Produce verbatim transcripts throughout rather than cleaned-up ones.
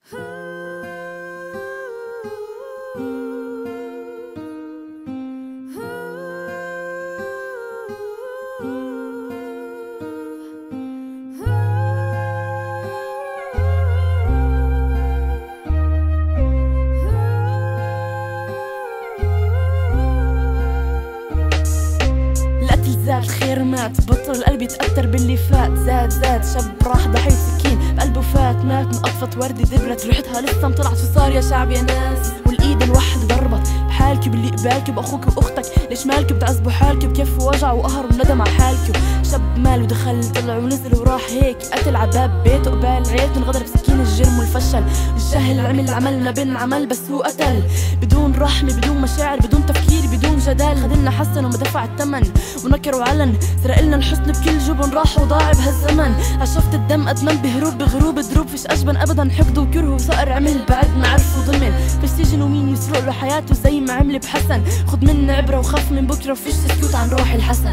زاد الخير مات، بطل القلب يتأثر باللي فات. زاد زاد شاب راح ضحية سكين بقلبه فات، مات من قطفة وردة دبرت ريحتها لسه مطلعت. شو صار يا شعب يا ناس؟ والايد الوحد ضربت بحالكي باللي قبالكي باخوك واختك. ليش مالكي بتعذبوا حالكي بكف ووجع وقهر وندم على حالكي؟ شاب مال ودخل طلع ونزل وراح هيك قتل عباب بيته قبال عيلته، انغدر بسكين الجرم والفشل. الجهل عمل عمل ما بين عمل بس هو قتل بدون رحمة بدون مشاعر بدون تفكير بدون جدال. خدلنا حسن وما دفع الثمن ونكر وعلن، سرقلنا الحسن بكل جبن راح وضاع بهالزمن. عشفت الدم ادمن بهروب بغروب دروب، فيش اجبن ابدا حقد وكره وصقر عمل بعد ما عرف وضمن. فيش سجن ومين يسرق له حياته زي ما عمل بحسن. خد منا عبره وخاف من بكره وفيش سكوت عن روح الحسن.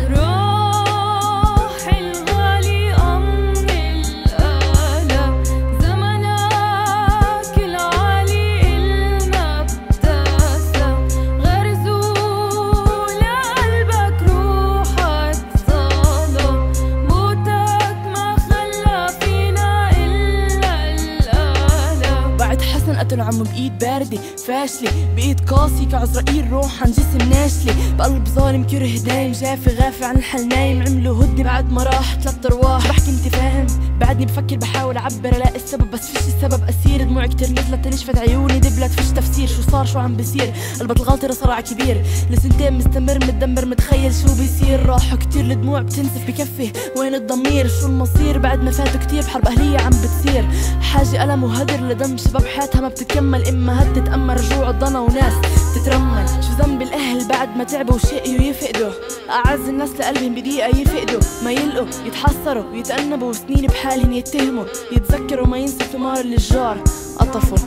قتل عمو بإيد باردة فاشلة بإيد قاسي كعزرائيل روح عن جسم ناشلة. بقلب ظالم كره دايم جافي غافي عن الحل نايم. عملوا هدني بعد ما راح ثلاث أرواح. بحكي انت فاهم بعدني بفكر بحاول أعبر ألاقي السبب بس فيش السبب أسير. دموع كتير نزلت نشفت عيوني دبلت فيش تفسير. شو صار شو عم بصير؟ قلبت الغلطة صراع كبير لسنتين مستمر متدمر متخيل شو بيصير. راحوا كتير الدموع بتنزف بكفي وين الضمير؟ شو المصير بعد ما فاتوا كتير بحرب أهلية عم بتصير. حاجة ألم وهدر لدم شباب حياتها ما بتتكمل. إما هد تتأمر رجوع الضنا وناس تترمل. شو ذنب الأهل بعد ما تعبوا وشقيوا يفقدوا أعز الناس لقلبهم بدقيقة يفقدوا. ما يلقوا يتحسروا ويتأنبوا وسنين بحالهم يتهموا. يتذكروا ما ينسوا ثمار اللي الجار قطفوا.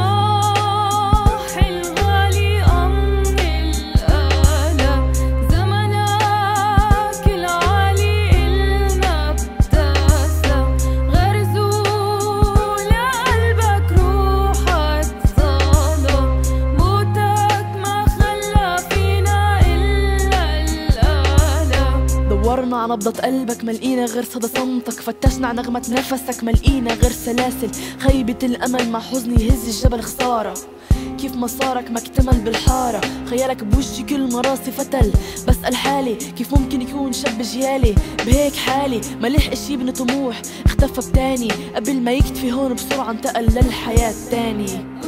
دورنا على نبضة قلبك ما لقينا غير صدى صمتك. فتشنا على نغمة نفسك ما لقينا غير سلاسل. خيبة الأمل مع حزن يهز الجبل خسارة. كيف مسارك ما اكتمل بالحارة. خيالك بوجهي كل ما راسي فتل. بسأل حالي كيف ممكن يكون شاب جيالي بهيك حالي. ما لحقش يبني طموح اختفى بتاني قبل ما يكتفي هون بسرعة انتقل للحياة تاني.